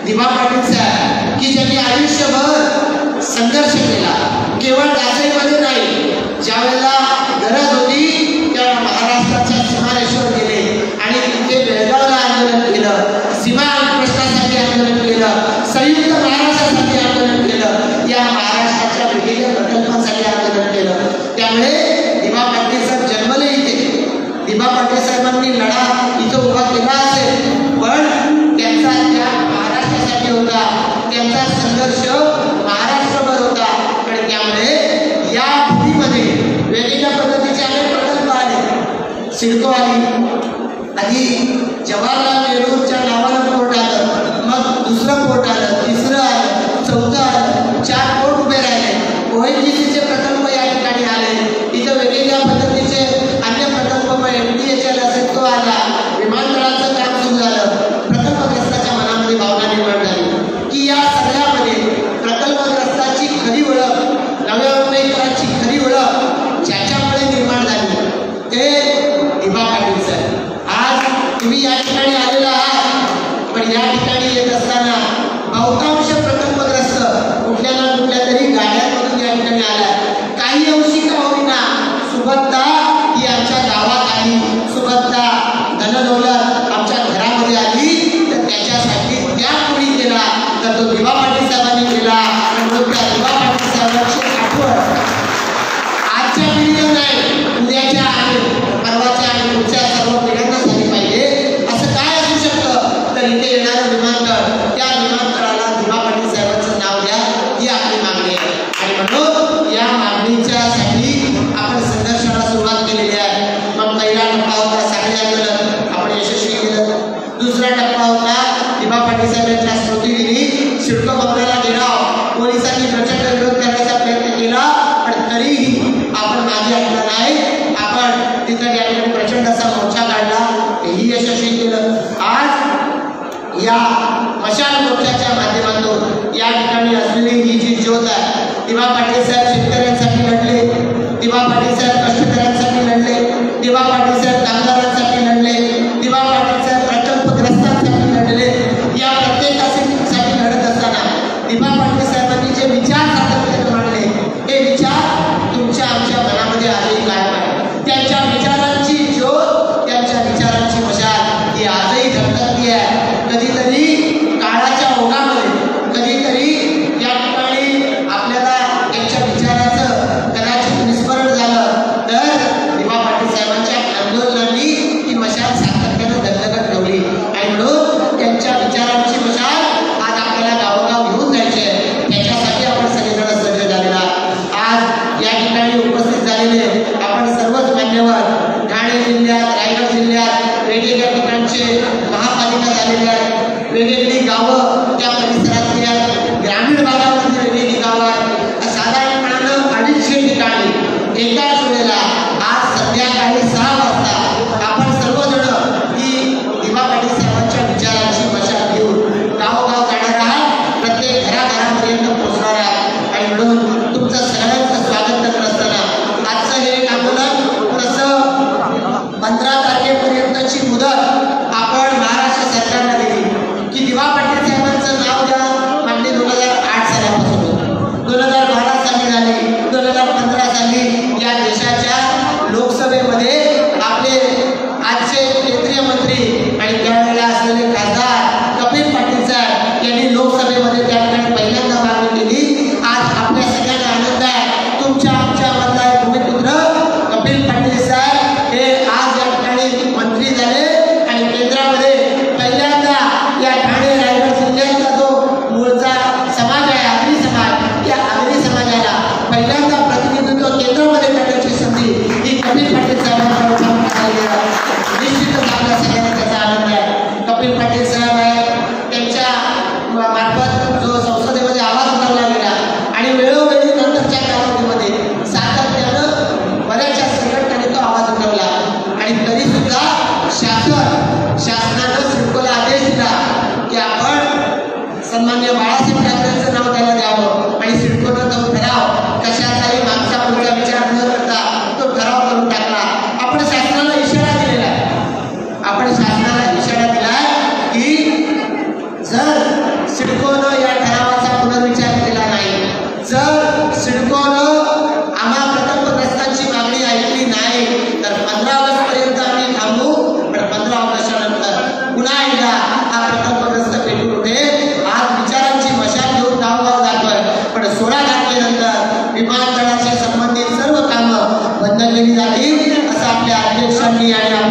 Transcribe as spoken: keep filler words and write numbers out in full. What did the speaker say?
दिवा पाटील साहेब की ज्यांनी आयुष्यभर संघर्ष केला, केवळ दासईमध्ये नाही, ज्या वेळेला गरज होती त्या महाराष्ट्राच्या सीमारेषेवर गेले आणि तिथे बेळगावला आंदोलन केलं, सीमा प्रश्नासाठी आंदोलन केलं, संयुक्त महाराष्ट्रासाठी आंदोलन केलं, या महाराष्ट्राच्या वेगवेगळ्या प्रकल्पांसाठी आंदोलन केलं. त्यामुळे दिवा पाटील साहेब जन्मले इथे. दिवा पाटील साहेबांनी लढा इथं उभा केला असेल, पण त्यांचा त्याग महाराष्ट्रासाठी होता, त्यांचा संघर्ष महाराष्ट्रभर होता. आणि त्यामुळे या भूमीमध्ये वेगवेगळ्या पद्धतीचे अनेक प्रकल्प आले. सिडको आली, आधी जवाहरलाल नेहरूच्या नावानं पोर्ट आलं, मग दुसरं पोर्ट आलं, तिसरं आलं, चौथं आलं, चार पोर्ट उभे राहिले. ओएनजीसीचे प्रकल्प या ठिकाणी आले. इथं वेगवेगळ्या पद्धतीचे अन्य प्रकल्प एम डी एच एल असेल तो आला, विमानतळाचं काम सुरू झालं. प्रकल्पग्रस्ताच्या मनामध्ये भावना निर्माण झाली की या सगळ्यामध्ये प्रकल्पग्रस्ताची खरी ओळख, नव्या मुंबईकरांची खरी ओळख ज्याच्यामुळे निर्माण झाली ते दिवा पाटील साहेब. आज तुम्ही या ठिकाणी आलेला आहात, पण या ठिकाणी येत असताना बहुतांश प्रकल्पग्रस्त कुठल्या ना कुठल्या तरी गाड्यांमधून या ठिकाणी आल्या. काही अंशी का होईना सुबत्ता ही आमच्या गावात आली, सुबत्ता धनदौलत आमच्या घरामध्ये आली, तर त्याच्यासाठी त्या कोणी केला तर तो दिवा पाटील साहेबांनी केला. म्हणून त्या दिवा पाटील साहेबांची आठवण आजच्या पिढीला नाही, उद्याच्या आणि परवाच्या आणि पुढच्या सर्व पिढ्यांना झाली पाहिजे. असं काय असू शकतं तर इथे येणारं विमानतळ, त्या विमानतळाला दिवा पाटील साहेबांचं नाव द्या, ही आपली मागणी आहे. आणि म्हणून या मागणीच्यासाठी आपण संघर्षाला सुरुवात केलेली आहे. मग पहिला टप्पा होता साखळी आंदोलन, आपण यशस्वी केलं. दुसरा टप्पा होता दिवा पाटील साहेबांच्या स्मृतीदिनी सिडको बंगल्याला घेराव, पोलिसांनी प्रचंड विरोध करण्याचा प्रयत्न केला, पण तरीही आपण मागे हटलं नाही. आपण तिथं या ठिकाणी प्रचंड असा मोर्चा काढला, हेही यशस्वी केलं. आज या मशाल मोर्चाच्या माध्यमातून या ठिकाणी असलेली ही जी ज्योत आहे, दिवा पाटील साहेब शेतकऱ्यांसाठी लढले, दिवा पाटील साहेब कष्टकऱ्यांसाठी लढले, दिवा पाटील साहेब कामगारांसाठी लढले, दिवा पाटील साहेब प्रकल्पग्रस्तांसाठी लढले. या प्रत्येकासाठी लढत असताना दिवा पाटील साहेबांनी जे विचार सातत्याने मांडले, हे विचार तुमच्या आमच्या मनामध्ये आजही कायम आहे. त्यांच्या विचारांची ज्योत, त्यांच्या विचारांची मशाल ही आजही धगधगती आहे. कधीतरी काळाच्या ओघामध्ये, कधीतरी या ठिकाणी आपल्याला त्यांच्या विचाराचं कदाचित विस्मरण झालं, तर दिवा पाटील साहेबांच्या आंदोलनांनी ही मशाल सातत्यानं धगधगत ठेवली. आणि म्हणून त्यांच्या विचारांची मशाल आज आपल्याला गावोगाव घेऊन जायची आहे. त्याच्यासाठी आपण सगळेजण सज्ज झालेला. आज या ठिकाणी उपस्थित झालेले आपण सर्वच मान्यवर ठाणे जिल्ह्यात, रायगड जिल्ह्यात वेगवेगळ्या ठिकाणचे महापालिका झालेले आहेत, वेगवेगळी गावं त्या परिसरातली आहेत, ग्रामीण भागामध्ये वेगवेगळी गावं आहेत. साधारणपणानं अडीचशे ठिकाणी एकाच वेळेला आज संध्याकाळी सहा वाजता आपण सर्वजण ही दिवा पाटील साहेबांच्या विचारांची मशाल घेऊन गावोगाव जाणार आहात, प्रत्येक घराघरापर्यंत पोहोचणार आहात. आणि म्हणून तुमचं सगळ्यांचं स्वागत करत असताना आजचं हे एक आंदोलन तसं पंधरा तारखेपर्यंतची मुदत आपण महाराष्ट्र सरकारला दिली की दिवा पाटील साहेबांचं नाव द्या. मागणी दोन हजार आठ सालापासून होती, दोन हजार बारा साली झाली, दोन हजार पंधरा साली या देशाच्या लोकसभेमध्ये आपले आजचे केंद्रीय मंत्री आणि त्यावेळेला असलेले खासदार कपिल पाटील साहेब यांनी लोकसभेमध्ये त्या ठिकाणी पहिल्यांदा मागणी केली. आज आपल्या सगळ्यांना आनंद आहे, तुमच्या आमच्या मधला भूमिपुत्र कपिल पाटील साहेब हे आज या ठिकाणी मंत्री झाले आणि केंद्रामध्ये पहिल्यांदा या ठाणे रायगड जिल्ह्यातला जो मूळचा समाज आहे, आगरी समाज, या आगरी समाजाला पहिल्यांदा प्रतिनिधित्व केंद्रामध्ये करण्याची संधी ही कपिल पाटील साहेबांना झालेली आहे. निश्चितच आपल्या सगळ्यांना त्याचा आनंद आहे. कपिल पाटील साहेब आहे, त्यांच्या मार्फत जो संसदेमध्ये आवाज उठवला गेला आणि वेळोवेळी नंतरच्या कालावधीमध्ये सातत्यानं बऱ्याचशा संघटनांनी तो आवाज उठवला. आणि तरी सुद्धा शासन शासनानं सिडकोला आदेश दिला की आपण सन्मान्य बाळासाहेब ठाकरेंचं नाव त्याला द्यावं आणि सिडकोनं तो ठराव कशाचाही मागचा पुढचा विचार न करता तो ठराव करून टाकला. आपण शासनाला इशारा दिलेला आहे, आपण शासनाला इशारा दिला की जर सिडकोनं या ठरावाचा पुनर्विचार केला नाही. जर सिडकोनं आम्हा प्रकल्पग्रस्तांची मागणी ऐकली नाही तर पंधरा ऑगस्ट पर्यंत आम्ही थांबू. पण पंधरा ऑगस्टच्या नंतर पुन्हा एकदा हा प्रकल्पग्रस्त पेटून उठेल. आज विचारांची मशाल घेऊन गावगाव जातोय, पण सोळा तारखेनंतर विमानतळाशी संबंधित सर्व कामं बंद केली जातील असं आपल्या अध्यक्षांनी आणि